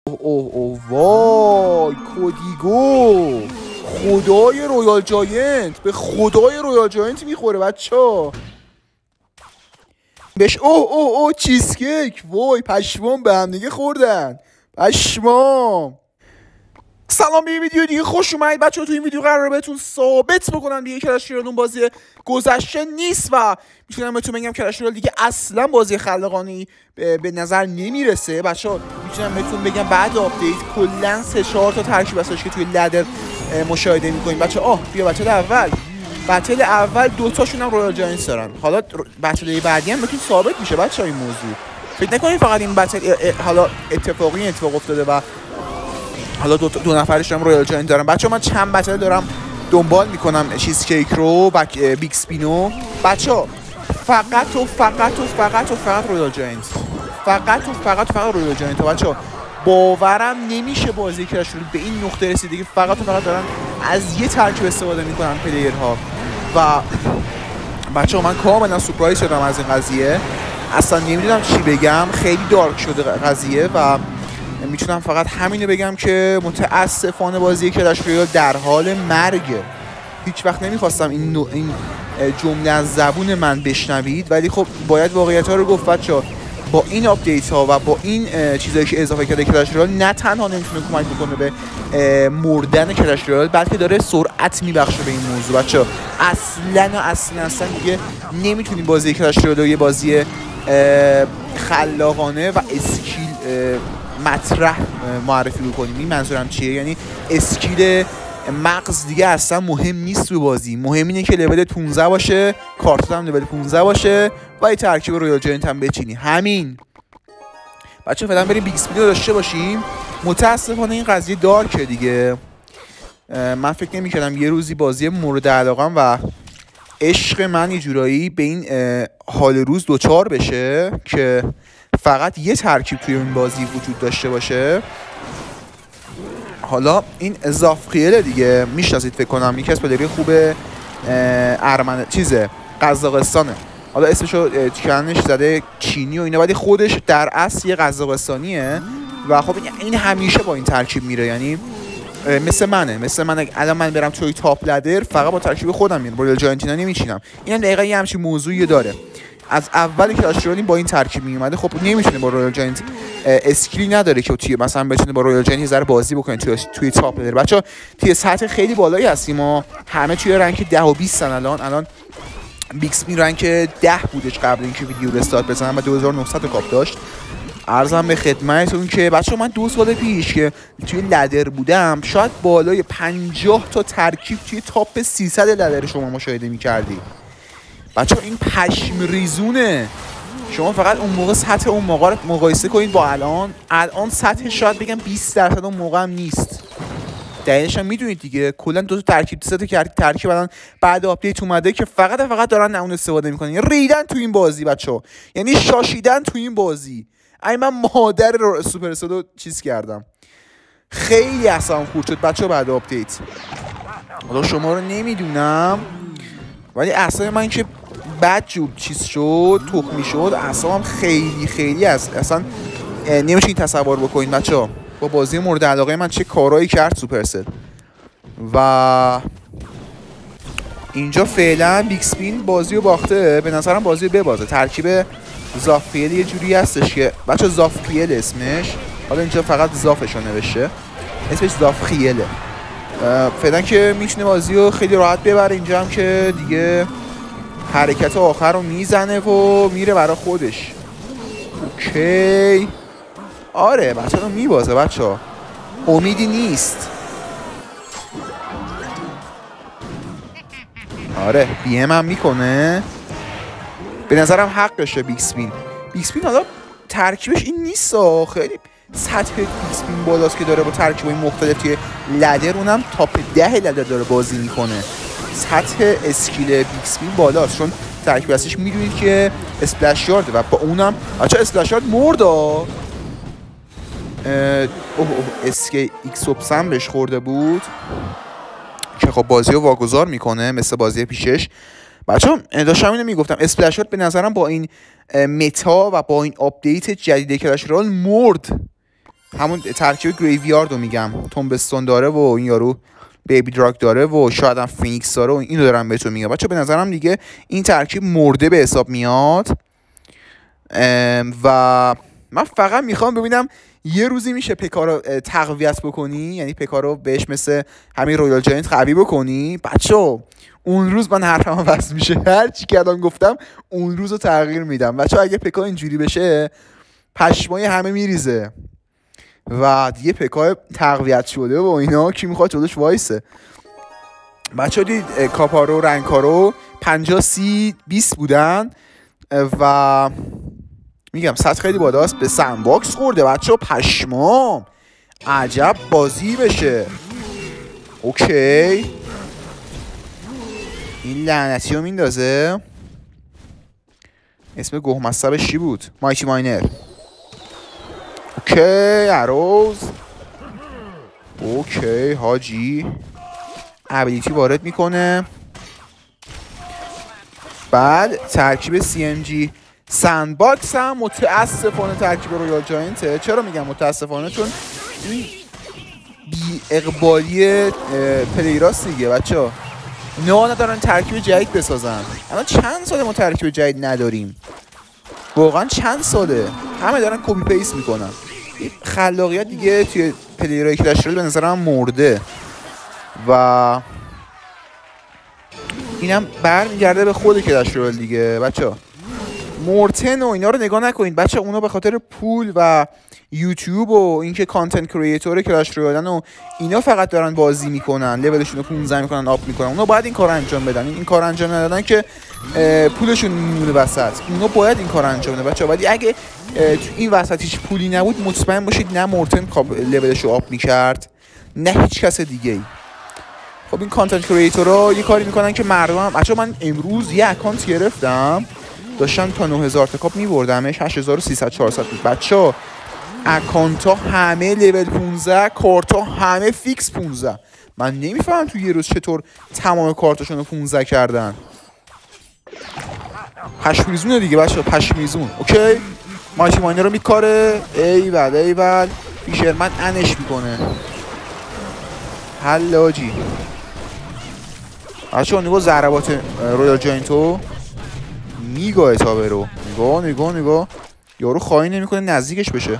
اوه وای کودیگو، خدای رویال جاینت، به خدای رویال جاینت میخوره بچه بهش. اوه چیزکیک، وای پشمام به هم دیگه خوردن، پشمام. سلام، به ویدیو دیگه خوش اومدید بچه‌ها. تو این ویدیو قراره بهتون ثابت بکنم دیگه کلش رایال اون بازی گذشته نیست و میتونم بهتون بگم کلش رایال دیگه اصلا بازی خلاقانه به نظر نمیرسه بچه‌ها. میتونم بهتون بگم بعد آپدیت کلا 3-4 تا ترکیب هستش که توی لدر مشاهده می‌کنید بچه‌ها. بیا بتل اول 2 تاشون هم رویال جاینتس دارن. حالا بتل بعدی هم بهتون ثابت میشه بچه‌ها این موضوع. فکر نکنید فقط این بتل حالا اتفاق افتاده و حالا دو نفرش هم رویال جاینت دارم بچه‌ها. من چند بتل دارم دنبال میکنم، چیزکیک رو، بیگ سپینو بچه‌ها. فقط رویال جاینت، فقط رویال جاینت بچه‌ها. باورم نمیشه بازی کلش رایال به این نقطه رسیده که فقط دارن از یه ترکیب استفاده میکنن پلیرها و بچه‌ها من کاملا سورپرایز شدم از این قضیه. اصلا نمیدونم چی بگم، خیلی دارک شده قضیه و میتونم فقط همینو بگم که متاسفانه بازی کلش رایال در حال مرگه. هیچ وقت نمیخواستم این جمله از زبون من بشنوید، ولی خب باید واقعیت ها رو گفت بچه‌ها. با این آپدیت ها و با این چیزایی که اضافه کرده کلش رایال نه تنها نمیتونه کمک بکنه به مردن کلش رایال، بلکه داره سرعت میبخشه به این موضوع بچه‌ها. اصلا دیگه نمیتونیم بازی کلش رایال رو یه بازی خلاقانه و اسکیل مطرح معرفی بکنیم. این منظورم چیه؟ یعنی اسکیل مغز دیگه اصلا مهم نیست تو بازی. مهم اینه که لول 15 باشه، کارتت هم لول 15 باشه و یه ترکیب رویال جاینت هم بچینی. همین بچه. فعلا بریم بیگ سپینو داشته باشیم. متاسفانه این قضیه دارکه دیگه. من فکر نمی‌کردم یه روزی بازی مورد علاقم و عشق من یه جورایی به این حال روز دوچار بشه که فقط یه ترکیب توی این بازی وجود داشته باشه. حالا این زافخیل دیگه میشناسید فکر کنم، یکی از پلیری خوب قزاقستانه. حالا اسمشو چنش زده چینی و اینا، ولی خودش در اصل یه قزاقستانیه و خب این همیشه با این ترکیب میره. یعنی مثل من الان من برم توی تاپ لدر فقط با ترکیب خودم میرم، رویال جاینتینا نمیچینم. اینا دقیقاً یه همچین موضوعی داره. از اول کلش رایال با این ترکیب میومده. خب نمیتونه با رویال جاینت، اسکیلی نداره که توی مثلا بتونه با رویال جاینت یه ذره بازی بکنه توی تاپ لدر بچه‌ها. توی سطح خیلی بالایی هستیم ما، همه توی رنک 10 و 20 الان بیگ سپین رنک 10 بودش قبل اینکه ویدیو رو استارت بزنم و 2900 کاپ داشت. عرضم به خدمتتون که بچه‌ها من 2 سال پیش که توی لدر بودم شاید بالای 50 تا ترکیب توی تاپ 300 لدر شما مشاهده می‌کردی بچه‌ها. این پشم ریزونه. شما فقط اون موقع سطح اون موقع رو مقایسه کنید با الان سطح شاید بگم 20% اون موقع هم نیست. دلیلش هم میدونید دیگه، کلا 2 تا ترکیب 3 تا ترکیب الان بعد آپدیت اومده که فقط دارن اون استفاده میکنن. یعنی ریدن تو این بازی بچه‌ها، یعنی شاشیدن تو این بازی. من مادر سوپر استودو چیز کردم. خیلی اصلا خورد شد بچه‌ها بعد آپدیت. حالا شما رو نمیدونم ولی اصلا من که بد جور چیز شد، تخمی شد، اصلا خیلی اصلا نمیشه این تصور بکنید بچه‌ها. با بازی مورد علاقه من چه کارایی کرد سوپرسل. و اینجا فعلا بیگ سپین بازی رو باخته. به نظرم بازی رو ببازه. ترکیب زافپیل یه جوری هستش که بچه زافپیل اسمش، حالا اینجا فقط زافش رو نوشته، اسمش زافخیله. فعلا که میتونه بازی رو خیلی راحت ببره. اینجا هم که دیگه حرکت آخر رو میزنه و میره برای خودش. اوکی آره بچه رو میبازه بچه، امیدی نیست. آره بی ام هم میکنه. به نظرم حقشه بیگ سپین. حالا ترکیبش این نیست، خیلی سطح بیگ سپین بالاست که داره با ترکیبای مختلف توی لدر، اونم تاپ 10 لدر داره بازی میکنه. سطح اسکیل بیگ سپین بالاست چون ترکیب هستش میدونید که اسپلش یارده و با اونم اسپلش یارد مرد. اسکی ایکس اپسن بهش خورده بود که خب بازی رو واگذار میکنه مثل بازی پیشش. بچه‌ها داشتم اینو میگفتم، اسپلش یارد به نظرم با این متا و با این آپدیت جدید کلش رایال مرد. همون ترکیب گریویارد رو میگم، تومبستون داره و این یارو بیبی دراگ داره و شاید هم فینیکس داره و اینو دارم بهتون میگم بچه. به نظرم دیگه این ترکیب مرده به حساب میاد و من فقط میخوام ببینم یه روزی میشه پکا رو تقویت بکنی، یعنی پکا رو بهش مثل همین رویال جاینت قوی بکنی بچه. اون روز من حرفم وصل میشه، هر چی که الان گفتم اون روز رو تغییر میدم بچه. اگه پکا اینجوری بشه پشمای همه میریزه و دیگه پکا تقویت شده و اینا کی میخواد جلوش وایسه بچه. دید کاپارو رنکارو 50-30-20 بودن و میگم سطح خیلی بالاست. به سندباکس خورده بچه، پشمام عجب بازی بشه. اوکی این لعنتی رو میندازه، اسم گوه مصبش چی بود؟ مایتی ماینر. اوکی اروز. اوکی حاجی ابیلیتی وارد میکنه. بعد ترکیب CMG سندباکس هم متاسفانه ترکیب رویال جاینته. چرا میگم متاسفانه؟ چون این بی اقبالی پلیراست دیگه بچه ها، ندارن ترکیب جدید بسازن. الان چند ساله ما ترکیب جدید نداریم، واقعا چند ساله همه دارن کپی پیست میکنن. خلاقیت دیگه توی پلیرهای کلش رویال به نظرم مرده و اینم برمیگرده به خود کلش رویال دیگه بچه ها. مورتن و اینا رو نگاه نکنید بچه، اونا به خاطر پول و یوتیوب و اینکه کانتنت کریئتور کلش رویالن و اینا فقط دارن بازی میکنن، لولشون رو 15 میکنن، آپ میکنن. اونا باید این کار انجام بدن، این کار انجام ندادن که پولشون میمونه وسط. اونا باید این کار انجام بدن بچه. ولی اگه تو این وسط هیچ پولی نبود مطمئن باشید نه مورتن لولش رو آپ میکرد نه هیچ کس دیگه ای. خب این کانتنت کریئتورها یه کاری میکنن که مردم بچه. من امروز یه اکانت گرفتم داشتن تا 9000 تا کاپ میبردمش 8300-400 بچه. اکانت ها همه لول 15، کارت ها همه فیکس 15. من نمیفهمم تو یه روز چطور تمام کارتاشون رو 15 کردن. پشمیزونه دیگه بچه، پشمیزون. اوکی مایتی ماینر رو میکاره. ایول ایول فیشرمن انش میکنه. حلاجی بچه ها نگاه ضربات رویال جاینتو میگاه تابه رو نگاه یارو خواهی نمیکنه نزدیکش بشه.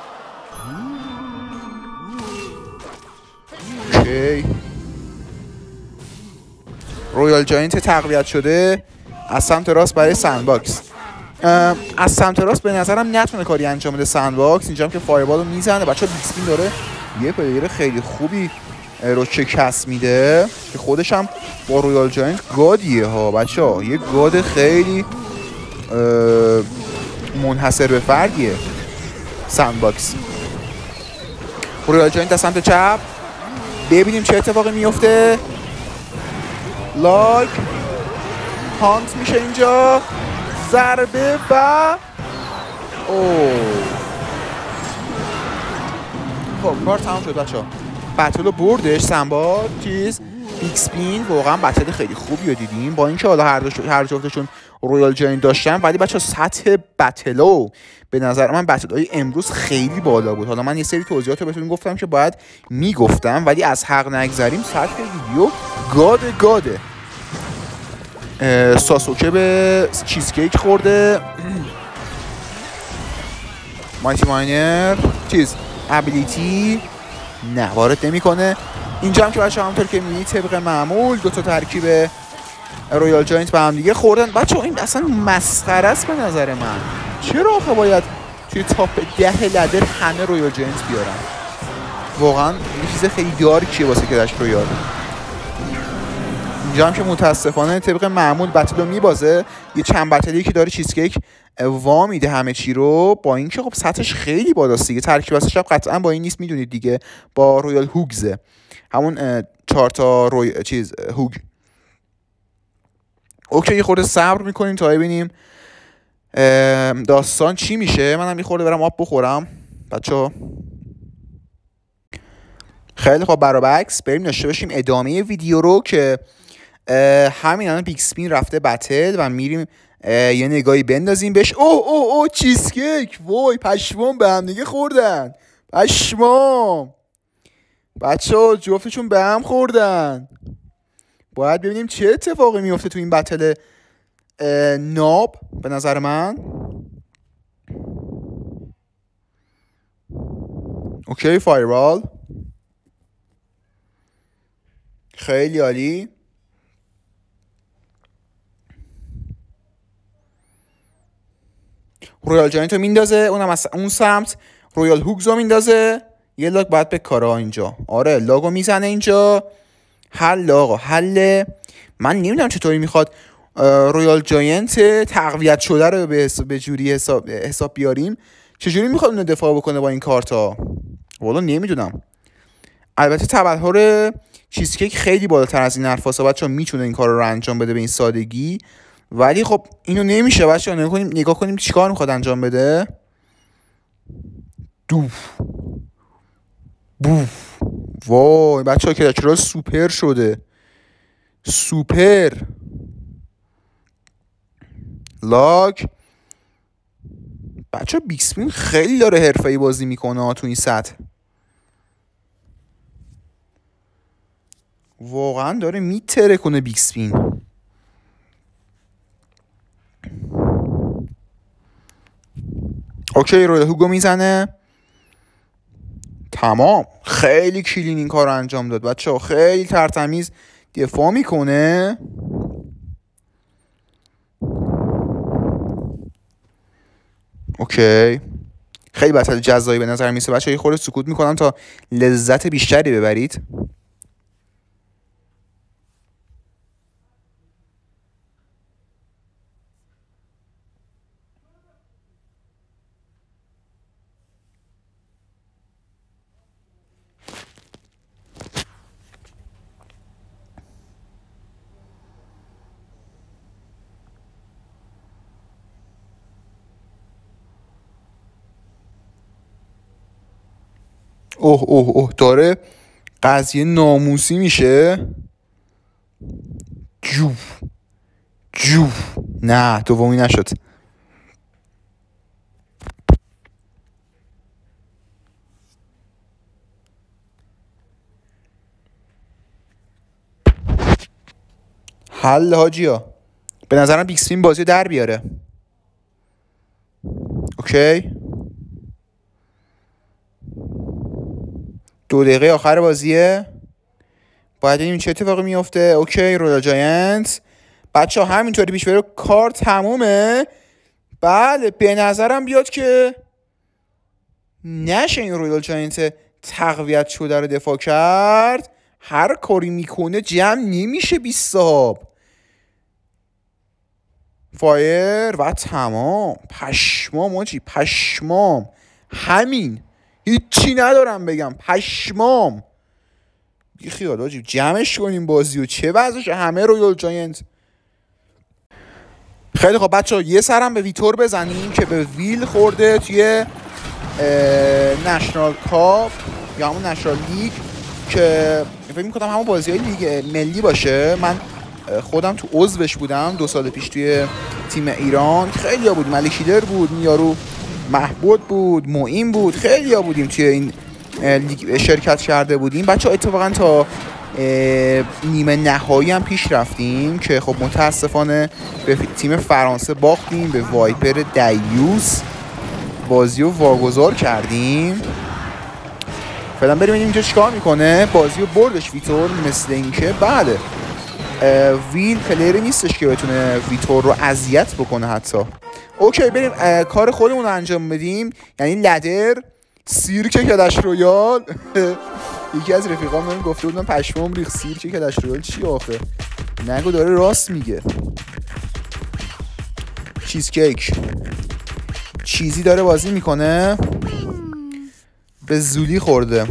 اوکی رویال جاینت تقویت شده از سمت راست برای سندباکس. از سمت راست به نظرم نتونه کاری انجام بده سندباکس. اینجا هم که فایربال رو میزنه بچه. بیکسپین داره یه پلیر خیلی خوبی رو چکس میده که خودش هم با رویال جاینت گادیه ها بچه ها. یه گاد خیلی منحصر به فردیه سندباکس. رویال جاینت از سمت چپ ببینیم چه اتفاقی میفته. لاگ هانت میشه اینجا، ضربه و خب کار تمام شد بچه ها. بتل رو بردش سنبا چیز بیکسپین. واقعا بتل خیلی خوبی رو دیدیم با اینکه حالا هر جفتشون رویال جاینت داشتن ولی بچه سطح بتلو به نظر من بتل‌های امروز خیلی بالا بود. حالا من یه سری توضیحات رو بهتون گفتم که باید میگفتم ولی از حق نگذریم. سطح ویدیو گاده. ساسوکه به چیزکیک خورده. مایتی ماینر چیز ابیلیتی نه وارد نمیکنه. اینجا هم که بچه همونطور که میبینید طبق معمول دوتا ترکیب رویال جاینت به هم دیگه خوردن بچه. این اصلا مسخره است به نظر من. چرا آخه باید توی تاپ 10 لدر همه رویال جاینت بیارن؟ واقعا یه چیز خیلی دارکیه واسه کلش رویال. اینجا هم که متاسفانه طبق معمول بتل رو میبازه. یه چند بتلی که داره چیزکیک وا میده همه چی رو، با اینکه خب سطحش خیلی بالاست دیگه. ترکیب واسش قطعا با این نیست میدونید دیگه، با رویال هوگزه، همون 4 تا چیز هوگ. اوکی یه خورده صبر میکنیم تا ببینیم داستان چی میشه. منم یه خورده برم آب بخورم بچه‌ها. خیلی خب برابکس بریم داشته باشیم ادامه ویدیو رو که همین الان بیکسپین رفته بتل و میریم یه نگاهی بندازیم بهش. اوه چیزکیک وای پشمام به هم دیگه خوردن اشمام بچه ها جفتشون به هم خوردن. باید ببینیم چه اتفاقی میفته تو این بتل ناب. به نظر من اوکی فایرال خیلی عالی. رویال جاینت رو میندازه، اونم از اون سمت رویال هوگز رو میندازه. یه لاگ باید به کارا اینجا. آره لاگو میزنه اینجا. حل آقا حل. من نمیدونم چطوری میخواد رویال جاینت تقویت شده رو به جوری حساب بیاریم. چجوری میخواد اون دفاع بکنه با این کارتا؟ والا نمیدونم. البته تبلهار چیزکیک خیلی بالاتر از این حرفاست بچه‌ها، میتونه این کار رو انجام بده به این سادگی، ولی خب اینو نمیشه بچه‌ها. نگاه کنیم چیکار میخواد انجام بده. دوف بوف. وای بچه‌ها کلچرال سوپر شده. سوپر لاگ. بچه‌ها بیکسپین خیلی داره حرفه‌ای بازی میکنه تو این سطح. واقعا داره میتره کنه بیکسپین. اوکی رویال هوگو میزنه. تمام. خیلی کلین این کار رو انجام داد بچه‌ها. خیلی ترتمیز دفاع میکنه. اوکی خیلی بتل جزایی به نظر میسه بچه‌ها. یه خورده سکوت میکنم تا لذت بیشتری ببرید. اوه اوه اوه داره قضیه ناموسی میشه. جوف جوف. نه دومی نشد. حل حاجیا. به نظرم بیکسپین بازی در بیاره. اوکی 2 دقیقه آخر بازیه. باید ببینیم چه اتفاقی میفته. اوکی رویال جاینت بچه ها همینطوری پیش بره کار تمومه. بله به نظرم بیاد که نشه این رویال جاینت تقویت شده رو دفاع کرد. هر کاری میکنه جمع نمیشه 20 صاحب. فایر و تمام. پشمام آجی پشمام. همین هیچی ندارم بگم. پشمام. بی خیال آجی جمعش کنیم بازی و چه وضعش همه رویال جاینت. خیلی خب بچه ها یه سرم به ویتور بزنیم که به ویل خورده توی نشنال کاپ یا همون نشنال لیگ که فکر میکنم همون بازی های لیگ ملی باشه. من خودم تو عضوش بودم 2 سال پیش توی تیم ایران. خیلی ها بود. ملکیدر بود، یارو محبود بود، معین بود. خیلی ها بودیم توی این لیگ شرکت کرده بودیم بچه ها. اتفاقا تا نیمه نهایی هم پیش رفتیم که خب متاسفانه به تیم فرانسه باختیم، به وایپر دیوس. بازی رو واگذار کردیم. فعلا بریم ببینیم اینجا چیکار میکنه. بازی رو بردش ویتور. مثل اینکه بله ویل پلیری نیستش که بتونه ویتور رو اذیت بکنه حتی. اوکی بریم کار خودمون رو انجام بدیم. یعنی لدر سیرک کلش رویال. یکی از رفیقام من گفته بودم پشمام ریخ. سیرک کلش رویال چی آخه؟ نگو داره راست میگه. چیزکیک چیزی داره بازی میکنه. به زولی خورده.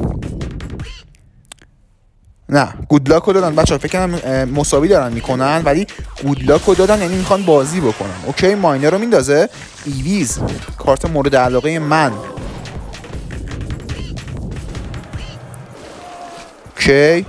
نه گودلاک رو دادن بچه ها. فکر کنم مساوی دارن میکنن ولی گودلاک رو دادن یعنی میخوان بازی بکنن. اوکی ماینر رو میندازه. ایویز کارت مورد علاقه من. اوکی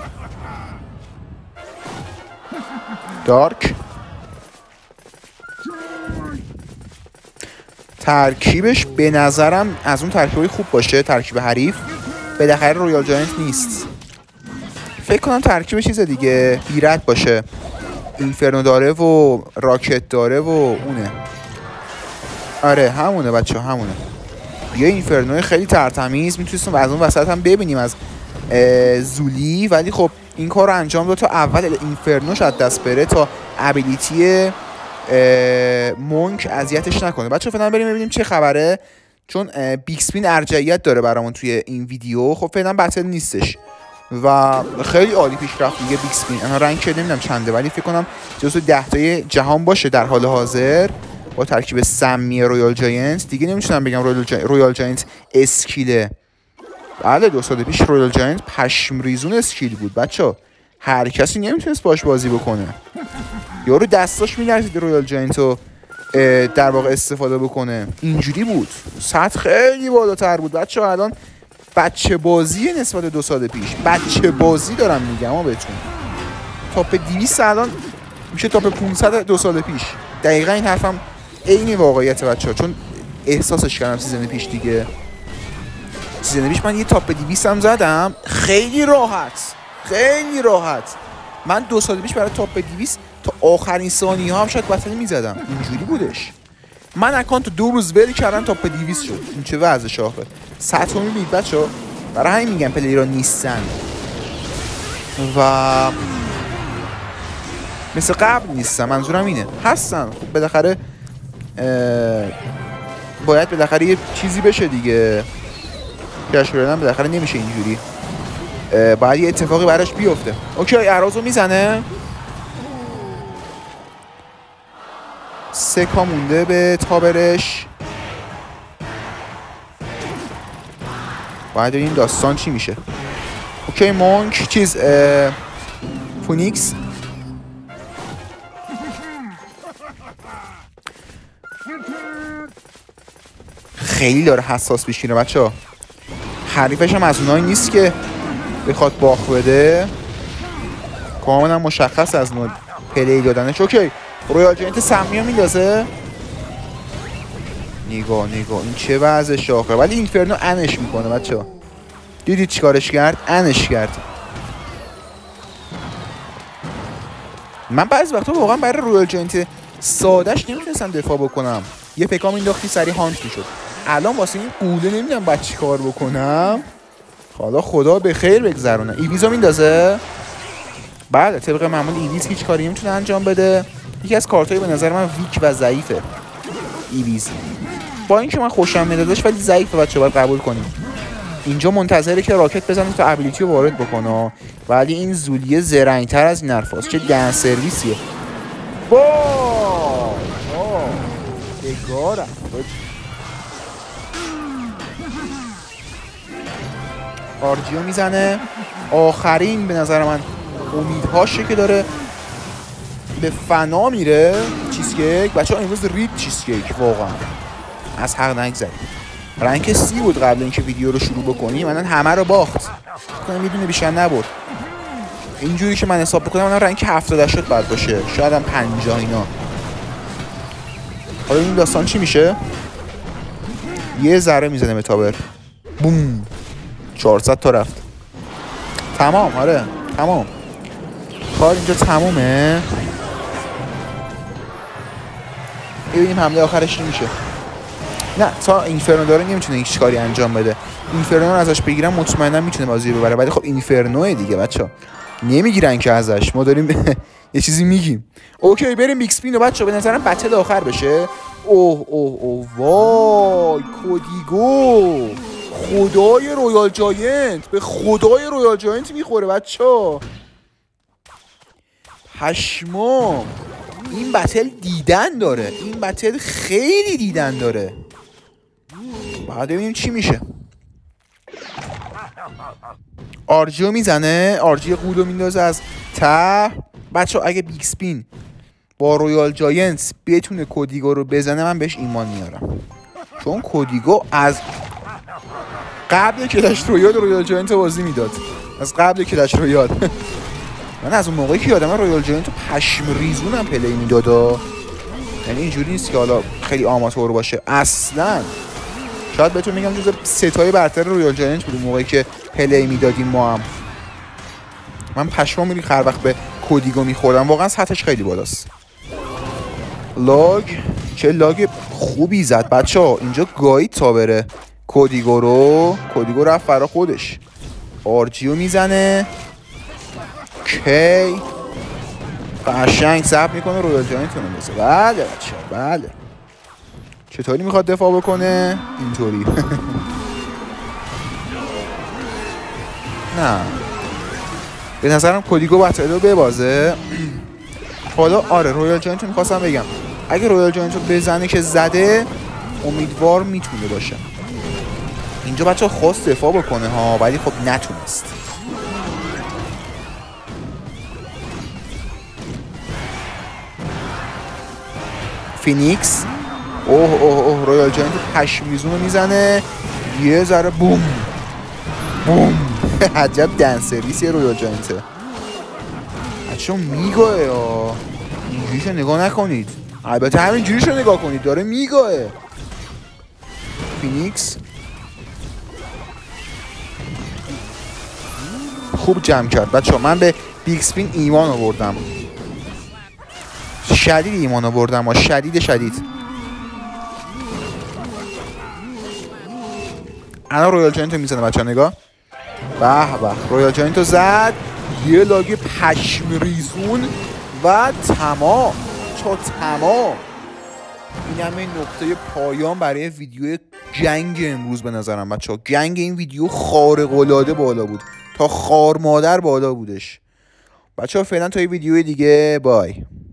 دارک ترکیبش به نظرم از اون ترکیبای خوب باشه. ترکیب حریف بالاخره رویال جاینت نیست. فکر کنم ترکیب چیز دیگه بیرت باشه. اینفرنو داره و راکت داره و اونه. آره همونه بچه، همونه. یه اینفرنو خیلی ترتمیز میتونستم از اون وسط هم ببینیم از زولی، ولی خب این کار رو انجام داد تا اول اینفرنو شاید دست بره تا ابیلیتی مونک اذیتش نکنه. بچه فعلا بریم ببینیم چه خبره، چون بیگ اسپین ارجحیت داره برامون توی این ویدیو. خب فعلا بتل نیستش و خیلی عالی پیش رفت دیگه بیگ اسپین. انا رنگ نمیدونم چنده، ولی فکر کنم جزو 10 تای جهان باشه در حال حاضر با ترکیب سمی رویال جاینت. دیگه نمیتونم بگم رویال جاینت اسکیله. بله 2 سال پیش رویال جاینت پشم ریزون اسکیل بود بچه، هر کسی نمیتونست باش بازی بکنه. یارو دستاش میلرزید رویال جاینت رو در واقع استفاده بکنه. اینجوری بود، سطح خیلی بالاتر بود بچه. الان بچه بازی نسبت 2 سال پیش، بچه بازی دارم میگم ها بهتون. تاپ 200 الان میشه تاپ 500 2 سال پیش. دقیقا این حرفم عین واقعیت بچه ها، چون احساسش کردم سیزن پیش دیگه. سیزن پیش من یه تاپ 200 هم زدم خیلی راحت، خیلی راحت. من 2 سال پیش برای تاپ 200 تا آخرین ثانیه ها هم شاید بتل میزدم. اینجوری بودش. من اکانت 2 روز ولی کردم تاپ 200 شد. این چه وضعش آخه. سطح رو میبینید بچه ها، برای همین میگم پلیرها نیستن و مثل قبل نیستن. منظورم اینه هستن، خب بالاخره باید بالاخره یه چیزی بشه دیگه. کش کردن بالاخره نمیشه اینجوری، باید یه اتفاقی براش بیفته. اوکی اراز رو میزنه. 3 کا مونده به تابرش. باید این داستان چی میشه. اوکی مونک چیز فونیکس خیلی داره حساس پیش میره بچه ها. حریفش هم از اونایی نیست که بخواد باخ بده، کاملا مشخص از نوع پلی دادنش. اوکی رویال جاینت سمی ها میندازه. نگاه این چه وضعش آخه. ولی اینفرنو انش میکنه بچه ها. دیدید چیکارش کرد؟ انش کرد. من بعضی وقتا واقعا برای رویال جاینت سادهش نمیتونستم دفاع بکنم. یه پکام مینداختی سری هانت میشد. الان واسه این قوله نمیدونم باید چی کار بکنم. حالا خدا به خیر بگذرونه. ایویزو میندازه. بله طبق معمول ایویز هیچ کاری نمیتونه انجام بده. یکی از کارتایی به نظر من ویک و ضعیفه ایویز. با اینکه من خوشم میادش ولی ضعیفه بچه، باید قبول کنیم. اینجا منتظره که راکت بزنه تا ابیلیتی رو وارد بکنه، ولی این زولیه زرنگ‌تر از این حرفاست. چه دن سرویسیه. بگارم آرجیو میزنه. آخرین به نظر من امیدهاشه که داره به فنا میره. چیزکیک بچه ها امروز رید چیزکیک واقعا از حق نگذاریم. رنک 30 بود قبل اینکه ویدیو رو شروع بکنیم. من همه رو باخت کنم میدونه بیشتر نبرد. اینجوری که من حساب بکنم من رنک 70 شد بعد باشه، شاید هم 50 اینا. حالا این داستان چی میشه؟ یه ذره میزنه به تابر. بوم 400 تا رفت. تمام. آره تمام. کار اینجا تمومه. ببینیم حمله آخرش چی میشه. نه تا اینفرنو داره نمیتونه هیچ کاری انجام بده. اینفرنو رو ازش بگیرم مطمئنا میتونه بازی ببره، ولی خب اینفرنوه دیگه بچه‌ها. نمیگیرن که ازش، ما داریم یه چیزی میگیم. اوکی بریم بیگ اسپین رو بچه‌ها. به نظرم بتل آخر بشه. اوه وای کودیگو خدای رویال جاینت، به خدای رویال جاینت میخوره بچه‌ها. پشما این بتل دیدن داره، این بتل خیلی دیدن داره. بعد ببینیم چی میشه. آرجیو میزنه. آرجیو قولو میندازه از ته. بچه اگه بیگ اسپین با رویال جاینت بتونه کودیگو رو بزنه من بهش ایمان میارم، چون کودیگو از قبل کلش رویال جاینت بازی میداد. از قبل کلش رویال من از اون موقعی که یادم رویال جاینت پشم ریزونم پلی میدادا. یعنی اینجوری نیست که حالا خیلی آماتور باشه اصلا. شاید بهتون میگم جز ستای برتر رویال جاینت بود موقعی که پلی میدادیم ما هم. من پشمام میری هر وقت به کودیگو میخوردم، واقعا سطحش خیلی بالاست. لاگ چه لاگ خوبی زد بچه‌ها. اینجا گاید تا بره کودیگو رو. کودیگو رفت فرا خودش. آرجیو میزنه. کی قشنگ صبر میکنه رویال جاینت رو بندازه. بله بچه‌ها بله. چطوری میخواد دفاع بکنه؟ اینطوری. نه به نظرم کودیگو بتل رو ببازه. حالا آره رویال جاینت رو میخواستم بگم اگه رویال جاینت رو بزنه که زده امیدوار میتونه باشه. اینجا بچه خواست دفاع بکنه ها ولی خب نتونست. فینیکس اوه رویال جاینت پشمیزون رو میزنه یه ذره بوم بوم. عجب دن سرویسیه رویال جاینت. بچه‌ها میگاه ها اینجوریشو نگاه نکنید. البته همینجوریشو نگاه کنید داره میگاهه. فینیکس خوب جمع کرد بچه‌ها. من به بیگ اسپین ایمان آوردم. شدید ایمان آوردم شدید. الان رویال جاینت رو میزنه بچه‌ها نگاه. به به رویال جاینت رو زد. یه لاگ پشم ریزون و تمام. این همه نقطه پایان برای ویدیو جنگ امروز به نظرم بچه‌ها. جنگ این ویدیو خارق‌العاده بالا بود تا خار مادر بالا بودش بچه‌ها. فعلا تا یه ویدیو دیگه بای.